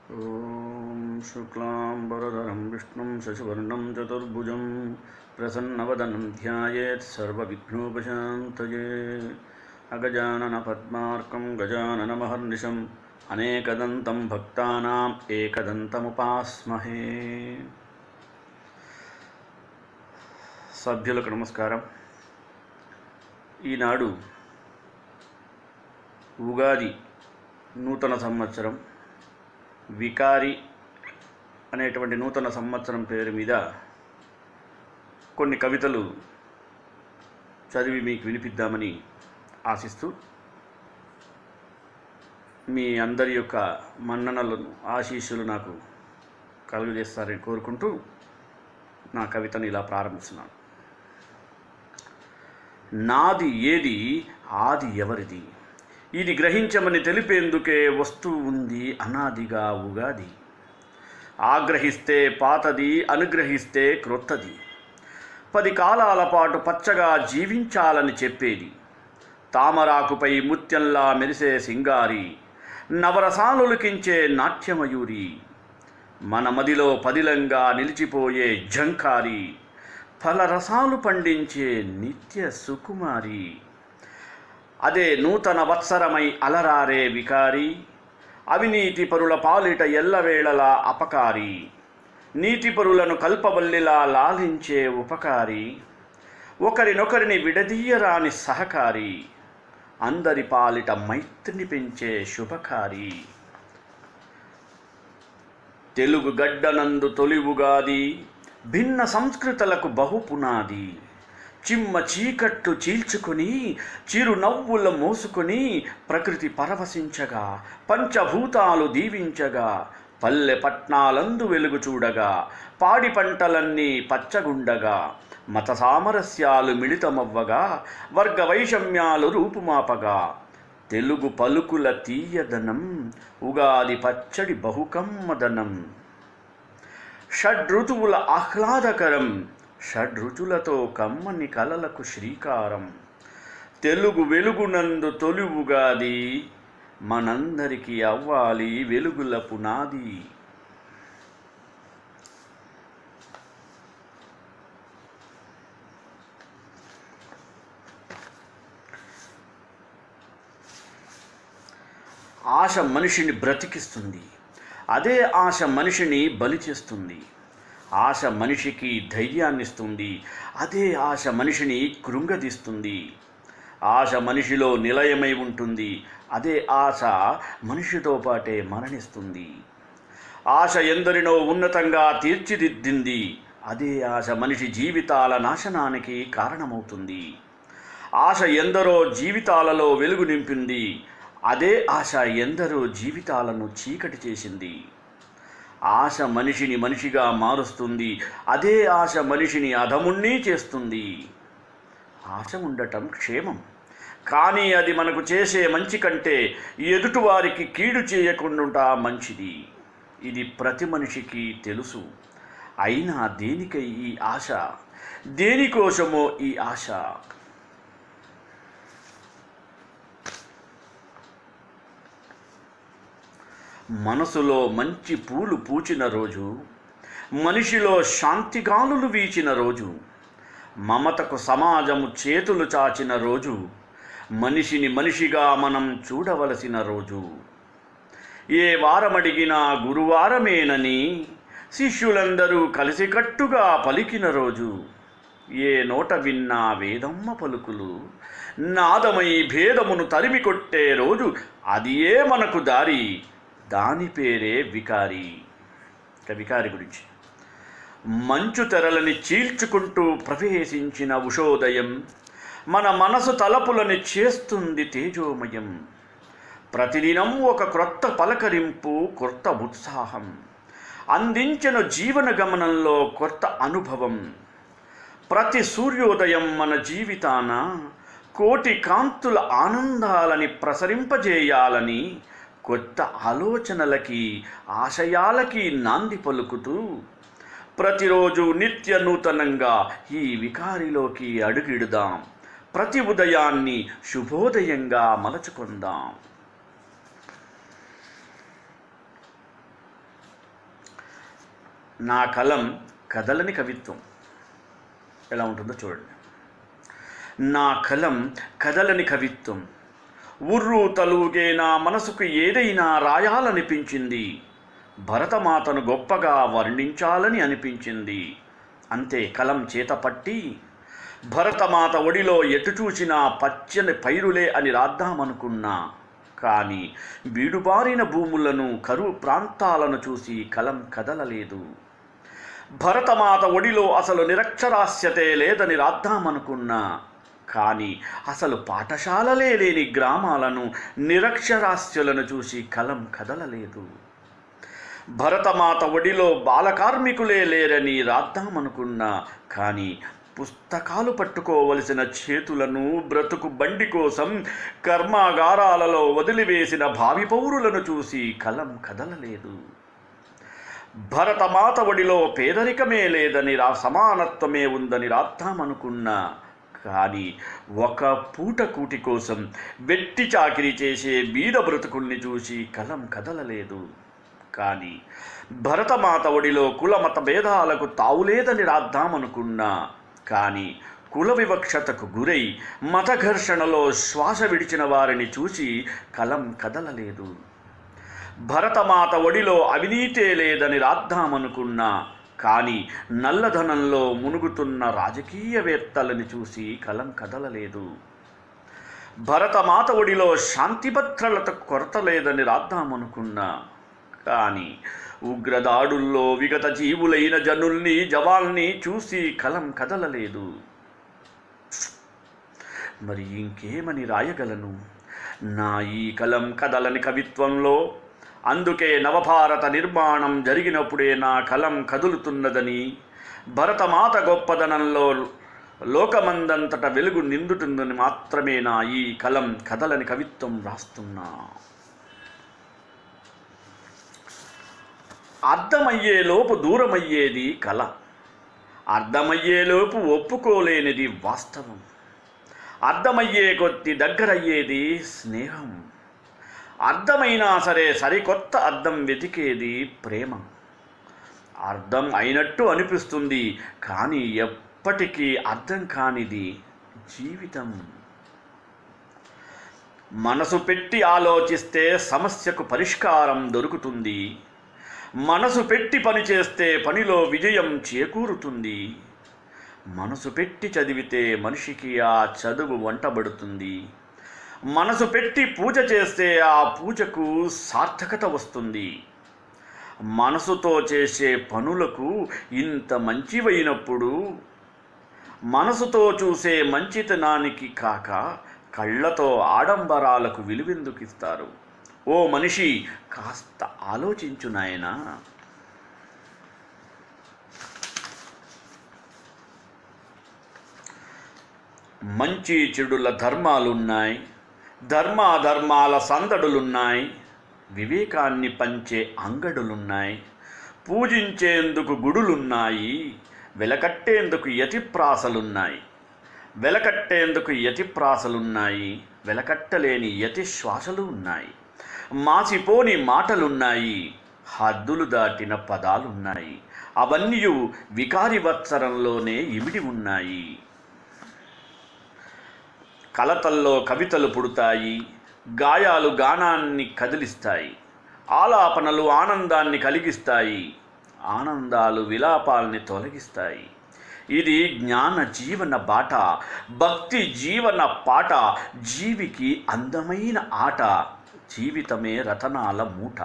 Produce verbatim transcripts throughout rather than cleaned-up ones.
ఓం శుక్లాంబరధరం విష్ణుం శశివర్ణం చతుర్భుజం ప్రసన్నవదనం ధ్యాయేత్ సర్వవిఘ్నోపశాంతయే. అగజానన పద్మార్కం గజాననమహర్నిశం అనేకదంతం భక్తానాం ఏకదంతముపాస్మహే. సభ్యులకు నమస్కారం. ఈనాడు ఉగాది నూతన సంవత్సరం, వికారి అనేటువంటి నూతన సంవత్సరం పేరు మీద కొన్ని కవితలు చదివి మీకు వినిపిద్దామని ఆశిస్తూ, మీ అందరి యొక్క మన్ననలను ఆశీస్సులు నాకు కలుగజేస్తారని కోరుకుంటూ నా కవితను ఇలా ప్రారంభిస్తున్నాను. నాది ఏది, ఆది ఎవరిది, ఇది గ్రహించమని తెలిపేందుకే వస్తువు ఉంది అనాదిగా ఉగాది. ఆగ్రహిస్తే పాతది, అనుగ్రహిస్తే క్రొత్తది, పది కాలాల పాటు పచ్చగా జీవించాలని చెప్పేది. తామరాకుపై ముత్యంలా మెరిసే సింగారి, నవరసాలులికించే నాట్యమయూరి, మన మదిలో పదిలంగా నిలిచిపోయే ఝంకారి, ఫలరసాలు పండించే నిత్య సుకుమారి. అదే నూతన వత్సరమై అలరారే వికారి, అవినీతి పరుల పాలిట ఎల్లవేళలా అపకారి, నీతిపరులను కల్పవల్లిలా లాలించే ఉపకారి, ఒకరినొకరిని విడదీయరాని సహకారి, అందరి పాలిట మైత్రిని పెంచే శుభకారి. తెలుగు గడ్డనందు తొలి ఉగాది, భిన్న సంస్కృతులకు బహుపునాది. చిమ్మ చీకట్లు చీల్చుకొని చిరునవ్వుల మోసుకొని ప్రకృతి పరవశించగా, పంచభూతాలు దీవించగా, పల్లె పట్నాలందు వెలుగు చూడగా, పాడి పంటలన్నీ పచ్చగుండగా, మత సామరస్యాలు మిళితమవ్వగా, వర్గ వైషమ్యాలు రూపుమాపగా, తెలుగు పలుకుల తీయదనం, ఉగాది పచ్చడి బహుకమ్మదనం. షడ్ఋతువుల ఆహ్లాదకరం, షడ్రుచులతో కమ్మని కలలకు శ్రీకారం. తెలుగు వెలుగునందు తొలి ఉగాది, మనందరికీ అవ్వాలి వెలుగుల పునాది. ఆశ మనిషిని బ్రతికిస్తుంది, అదే ఆశ మనిషిని బలి చేస్తుంది. ఆశ మనిషికి ధైర్యాన్నిస్తుంది, అదే ఆశ మనిషిని కృంగదీస్తుంది. ఆశ మనిషిలో నిలయమై ఉంటుంది, అదే ఆశ మనిషితో పాటే మరణిస్తుంది. ఆశ ఎందరినో ఉన్నతంగా తీర్చిదిద్దింది, అదే ఆశ మనిషి జీవితాల నాశనానికి కారణమవుతుంది. ఆశ ఎందరో జీవితాలలో వెలుగు నింపింది, అదే ఆశ ఎందరో జీవితాలను చీకటి చేసింది. ఆశ మనిషిని మనిషిగా మారుస్తుంది, అదే ఆశ మనిషిని అధముణ్ణి చేస్తుంది. ఆశ ఉండటం క్షేమం, కానీ అది మనకు చేసే మంచి కంటే ఎదుటివారికి కీడు చేయకుండా మంచిది. ఇది ప్రతి మనిషికి తెలుసు. అయినా దేనికై ఈ ఆశ, దేనికోసమో ఈ ఆశ? మనసులో మంచి పూలు పూచిన రోజు, మనిషిలో శాంతిగాలులు వీచిన రోజు, మమతకు సమాజము చేతులు చాచిన రోజు, మనిషిని మనిషిగా మనం చూడవలసిన రోజు. ఏ వారమడిగినా గురువారమేనని శిష్యులందరూ కలిసికట్టుగా పలికిన రోజు. ఏ నోట విన్నా వేదమ్మ పలుకులు, నాదమై భేదమును తరిమి కొట్టే రోజు. అది ఏ మనకు దారి, దాని పేరే వికారి. వికారి గురించి. మంచు తెరలని చీల్చుకుంటూ ప్రవేశించిన ఉషోదయం, మన మనసు తలపులని చేస్తుంది తేజోమయం. ప్రతిదినం ఒక క్రొత్త పలకరింపు, కొత్త ఉత్సాహం, అందించిన జీవన గమనంలో కొత్త అనుభవం. ప్రతి సూర్యోదయం మన జీవితాన కోటి కాంతుల ఆనందాలని ప్రసరింపజేయాలని, కొత్త ఆలోచనలకి, ఆశయాలకి నాంది పలుకుతూ, ప్రతిరోజు నిత్య నూతనంగా ఈ వికారిలోకి అడుగిడుదాం. ప్రతి ఉదయాన్ని శుభోదయంగా మలచుకుందాం. నా కలం కదలని కవిత్వం. ఎలా ఉంటుందో చూడండి. నా కలం కదలని కవిత్వం, ఉర్రు తలుగే నా మనసుకు ఏదైనా రాయాలనిపించింది, భరతమాతను గొప్పగా వర్ణించాలని అనిపించింది. అంతే కలం చేత పట్టి భరతమాత ఒడిలో ఎటు చూసినా పచ్చని పైరులే అని రాద్దామనుకున్నా. కానీ బీడుబారిన భూములను, కరువు ప్రాంతాలను చూసి కలం కదలలేదు. భరతమాత ఒడిలో అసలు నిరక్షరాస్యతే లేదని రాద్దామనుకున్నా. కానీ అసలు పాఠశాలలే లేని గ్రామాలను, నిరక్షరాస్యులను చూసి కలం కదలలేదు. భరతమాత ఒడిలో బాలకార్మికులే లేరని రాద్దామనుకున్నా. కానీ పుస్తకాలు పట్టుకోవలసిన చేతులను, బ్రతుకు బండి కోసం కర్మాగారాలలో వదిలివేసిన భావి పౌరులను చూసి కలం కదలలేదు. భరతమాత ఒడిలో పేదరికమే లేదని రా సమానత్వమే ఉందని రాద్దామనుకున్నా. కానీ ఒక పూట కూటి కోసం వెట్టి చాకిరీ చేసే బీద బ్రతుకుల్ని చూసి కలం కదలలేదు. కానీ భరతమాత ఒడిలో కులమత భేదాలకు తావులేదని రాద్దామనుకున్నా. కానీ కుల వివక్షతకు గురై మత ఘర్షణలో శ్వాస విడిచిన వారిని చూసి కలం కదలలేదు. భరతమాత ఒడిలో అవినీతే లేదని రాద్దామనుకున్నా. కానీ నల్లధనంలో మునుగుతున్న రాజకీయవేత్తలని చూసి కలం కదలలేదు. భరతమాత ఒడిలో శాంతి భద్రతలకు కొరత లేదని రాద్దామనుకున్నా. కానీ ఉగ్రదాడుల్లో విగత జీవులైన జనుల్ని, జవాల్ని చూసి కలం కదలలేదు. మరి ఇంకేమని రాయగలను నా ఈ కలం కదలని కవిత్వంలో? అందుకే నవభారత నిర్మాణం జరిగినప్పుడే నా కలం కదులుతున్నదని, భరతమాత గొప్పదనంలో లోకమందంతట వెలుగు నిండుతుందని మాత్రమే నా ఈ కలం కదలని కవిత్వం రాస్తున్నా. అర్థమయ్యేలోపు దూరమయ్యేది కళ, అర్థమయ్యేలోపు ఒప్పుకోలేనిది వాస్తవం, అర్థమయ్యే కొద్ది దగ్గరయ్యేది స్నేహం, అర్థమైనా సరే సరికొత్త అర్థం వెతికేది ప్రేమ. అర్థం అయినట్టు అనిపిస్తుంది కానీ ఎప్పటికీ అర్థం కానిది జీవితం. మనసు పెట్టి ఆలోచిస్తే సమస్యకు పరిష్కారం దొరుకుతుంది. మనసు పెట్టి పని చేస్తే పనిలో విజయం చేకూరుతుంది. మనసు పెట్టి చదివితే మనిషికి ఆ చదువు వంటబడుతుంది. మనసు పెట్టి పూజ చేస్తే ఆ పూజకు సార్థకత వస్తుంది. మనసుతో చేసే పనులకు ఇంత మంచివైనప్పుడు మనసుతో చూసే మంచితనానికి కాక కళ్ళతో ఆడంబరాలకు విలువెందుకు ఇస్తారు? ఓ మనిషి, కాస్త ఆలోచించు నాయనా. మంచి చెడుల ధర్మాలున్నాయి, ధర్మాధర్మాల సందడులున్నాయి, వివేకాన్ని పంచే అంగడులున్నాయి, పూజించేందుకు గుడులున్నాయి, వెలకట్టేందుకు యతిప్రాసలున్నాయి. వెలకట్టేందుకు యతిప్రాసలున్నాయి, వెలకట్టలేని యతి శ్వాసలు ఉన్నాయి. మాసిపోని మాటలున్నాయి, హద్దులు దాటిన పదాలున్నాయి. అవన్నీ వికారివత్సరంలోనే ఇమిడి ఉన్నాయి. కలతల్లో కవితలు పుడతాయి, గాయాలు గానాన్ని కదిలిస్తాయి, ఆలాపనలు ఆనందాన్ని కలిగిస్తాయి, ఆనందాలు విలాపాల్ని తొలగిస్తాయి. ఇది జ్ఞాన జీవన బాట, భక్తి జీవన పాట, జీవికి అందమైన ఆట, జీవితమే రతనాల మూట.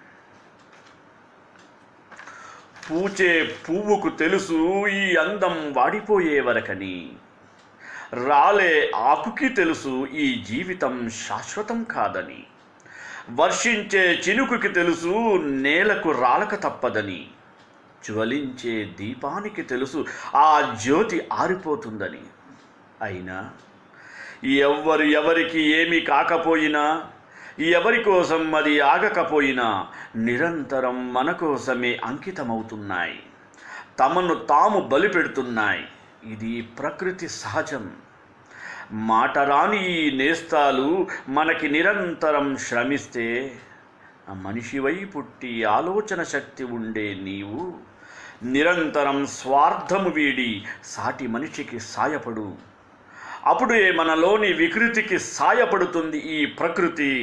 పూచే పువ్వుకు తెలుసు ఈ అందం వాడిపోయే వరకని, రాలే ఆకుకి తెలుసు ఈ జీవితం శాశ్వతం కాదని, వర్షించే చినుకుకి తెలుసు నేలకు రాలక తప్పదని, జ్వలించే దీపానికి తెలుసు ఆ జ్యోతి ఆరిపోతుందని. అయినా ఎవ్వరు ఎవరికి ఏమి కాకపోయినా, ఎవరి కోసం అది ఆగకపోయినా నిరంతరం మన కోసమే అంకితమవుతున్నాయి, తమను తాము బలిపెడుతున్నాయి. ఇది ప్రకృతి సహజం. మాటరాని ఈ నేస్తాలు మనకి నిరంతరం శ్రమిస్తే, మనిషివై పుట్టి ఆలోచన శక్తి ఉండే నీవు నిరంతరం స్వార్థము వీడి సాటి మనిషికి సాయపడు. అప్పుడే మనలోని వికృతికి సాయపడుతుంది ఈ ప్రకృతి.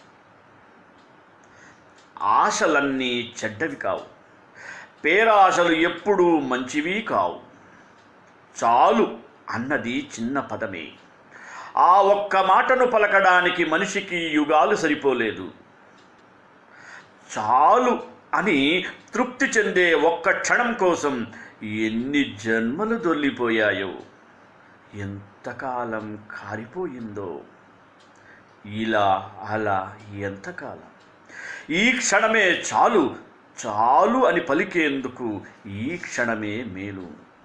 ఆశలన్నీ చెడ్డవి కావు, పేరాశలు ఎప్పుడూ మంచివి కావు. చాలు అన్నది చిన్న పదమే. ఆ ఒక్క మాటను పలకడానికి మనిషికి యుగాలు సరిపోలేదు. చాలు అని తృప్తి చెందే ఒక్క క్షణం కోసం ఎన్ని జన్మలు దొల్లిపోయాయో, ఎంతకాలం కారిపోయిందో. ఇలా అలా ఎంతకాలం. ఈ క్షణమే చాలు, చాలు అని పలికేందుకు ఈ క్షణమే మేలు.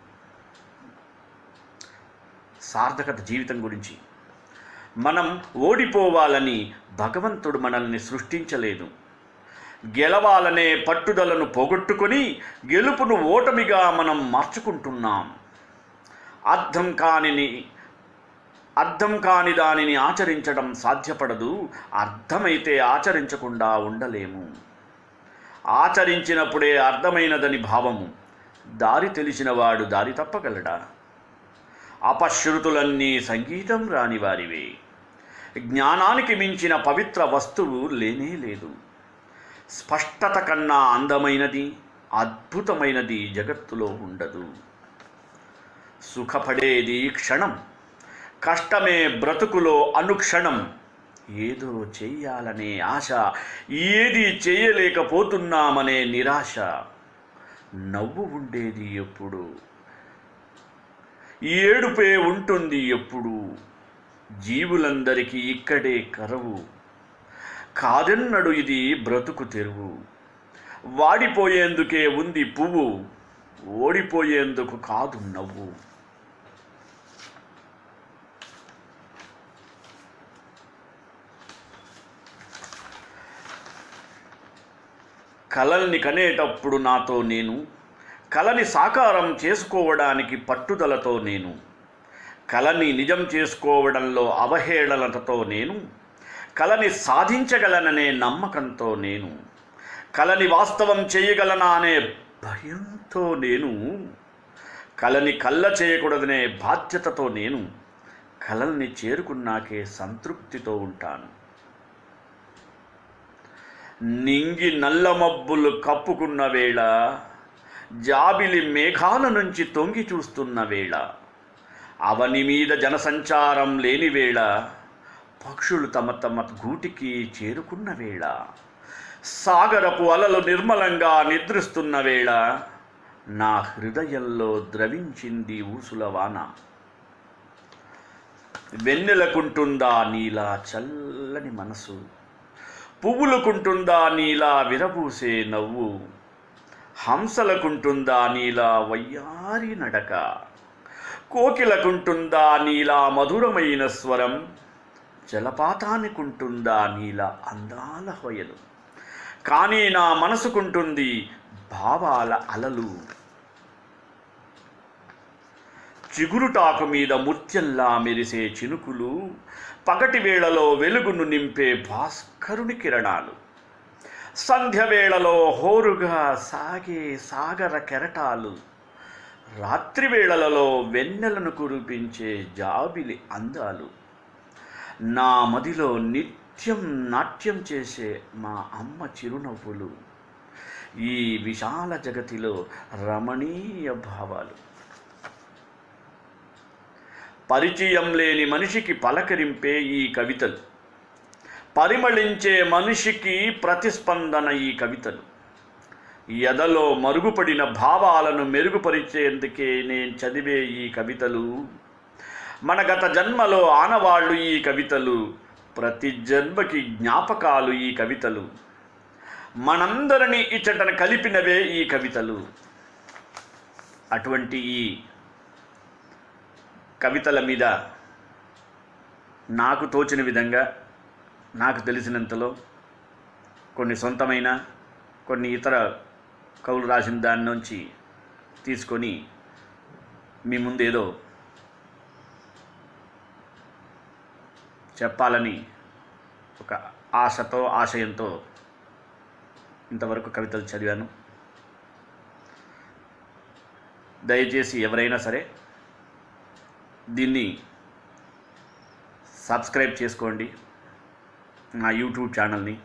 సార్థకత జీవితం గురించి. మనం ఓడిపోవాలని భగవంతుడు మనల్ని సృష్టించలేదు. గెలవాలనే పట్టుదలను పోగొట్టుకొని గెలుపును ఓటమిగా మనం మార్చుకుంటున్నాం. అర్థం కానిని అర్థం కాని దానిని ఆచరించడం సాధ్యపడదు. అర్థమైతే ఆచరించకుండా ఉండలేము. ఆచరించినప్పుడే అర్థమైనదని భావము. దారి తెలిసినవాడు దారి తప్పగలడా? అపశృతులన్నీ సంగీతం రాని వారివే. జ్ఞానానికి మించిన పవిత్ర వస్తువు లేనే లేదు. స్పష్టత కన్నా అందమైనది, అద్భుతమైనది జగత్తులో ఉండదు. సుఖపడేది క్షణం, కష్టమే బ్రతుకులో అనుక్షణం. ఏదో చెయ్యాలనే ఆశ, ఏది చేయలేకపోతున్నామనే నిరాశ. నవ్వు ఉండేది ఎప్పుడు, ఏడుపే ఉంటుంది ఎప్పుడు. జీవులందరికీ ఇక్కడే కరువు. కాదన్నడు ఇది బ్రతుకు తెరువు. వాడిపోయేందుకే ఉంది పువ్వు, ఓడిపోయేందుకు కాదు నవ్వు. కలల్ని కనేటప్పుడు నాతో నేను, కలని సాకారం చేసుకోవడానికి పట్టుదలతో నేను, కలని నిజం చేసుకోవడంలో అవహేళనతో నేను, కలని సాధించగలననే నమ్మకంతో నేను, కలని వాస్తవం చేయగలనా అనే భయంతో నేను, కలని కళ్ళ చేయకూడదనే బాధ్యతతో నేను, కలల్ని చేరుకున్నాకే సంతృప్తితో ఉంటాను. నింగి నల్ల మబ్బులు కప్పుకున్న వేళ, జాబిలి మేఘాల నుంచి తొంగి చూస్తున్న వేళ, అవని మీద జనసంచారం లేని వేళ, పక్షులు తమ తమ గూటికి చేరుకున్న వేళ, సాగరపు అలలు నిర్మలంగా నిద్రిస్తున్న వేళ, నా హృదయంలో ద్రవించింది ఊసుల వాన. వెన్నెలకుంటుందా నీలా చల్లని మనసు, పువ్వులకుంటుందా నీలా విరబూసే నవ్వు, హంసలకుంటుందా నీలా వయ్యారి నడక, కోకిలకుంటుందా నీలా మధురమైన స్వరం, జలపాతానికుంటుందా నీలా అందాల హొయలు. కానీ నా మనసుకుంటుంది భావాల అలలు. చిగురుటాకు మీద ముత్యంలా మెరిసే చినుకులు, పగటి వేళలో వెలుగును నింపే భాస్కరుని కిరణాలు, సంధ్య వేళలో హోరుగా సాగే సాగర కెరటాలు, రాత్రి వేళలలో వెన్నెలను కురిపించే జాబిలి అందాలు, నా మదిలో నిత్యం నాట్యం చేసే మా అమ్మ చిరునవ్వులు, ఈ విశాల జగతిలో రమణీయ భావాలు. పరిచయం లేని మనిషికి పలకరింపే ఈ కవితలు, పరిమళించే మనిషికి ప్రతిస్పందన ఈ కవితలు. ఎదలో మరుగుపడిన భావాలను మెరుగుపరిచేందుకే నేను చదివే ఈ కవితలు. మన గత జన్మలో ఆనవాళ్ళు ఈ కవితలు, ప్రతి జన్మకి జ్ఞాపకాలు ఈ కవితలు. మనందరినీ ఇచ్చటన కలిపినవే ఈ కవితలు. అటువంటి ఈ కవితల మీద నాకు తోచిన విధంగా, నాకు తెలిసినంతలో కొన్ని సొంతమైన, కొన్ని ఇతర కవులు రాసిన దాని నుంచి తీసుకొని మీ ముందేదో చెప్పాలని ఒక ఆశతో ఆశయంతో ఇంతవరకు కవితలు చదివాను. దయచేసి ఎవరైనా సరే దీన్ని సబ్స్క్రైబ్ చేసుకోండి, నా యూట్యూబ్ ఛానల్ని.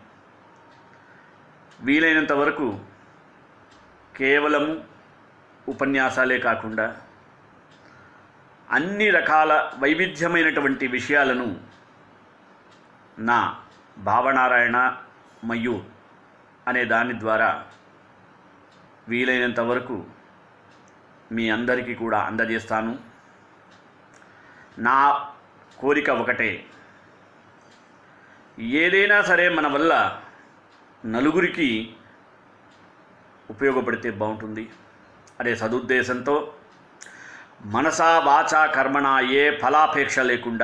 వీలైనంత వరకు కేవలము ఉపన్యాసాలే కాకుండా అన్ని రకాల వైవిధ్యమైనటువంటి విషయాలను నా భావనారాయణ మయూర్ అనే దాని ద్వారా వీలైనంత వరకు మీ అందరికీ కూడా అందజేస్తాను. నా కోరిక ఒకటే, ఏదైనా సరే మన వల్ల నలుగురికి ఉపయోగపడితే బాగుంటుంది అనే సదుద్దేశంతో మనసా వాచా కర్మణ ఏ ఫలాపేక్ష లేకుండా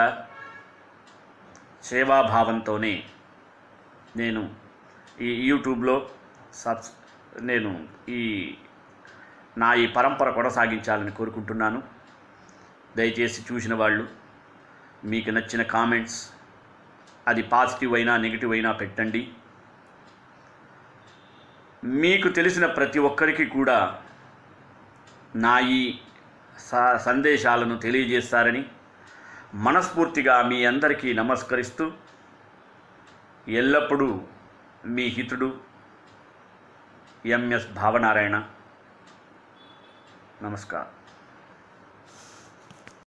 సేవాభావంతోనే నేను ఈ యూట్యూబ్లో సబ్స్ నేను ఈ నా ఈ పరంపర కొనసాగించాలని కోరుకుంటున్నాను. దయచేసి చూసిన వాళ్ళు మీకు నచ్చిన కామెంట్స్, అది పాజిటివ్ అయినా నెగిటివ్ అయినా పెట్టండి. మీకు తెలిసిన ప్రతి ఒక్కరికి కూడా నా ఈ సందేశాలను తెలియజేస్తారని మనస్ఫూర్తిగా మీ అందరికీ నమస్కరిస్తూ ఎల్లప్పుడూ మీ హితుడు ఎంఎస్ భావనారాయణ. నమస్కారం.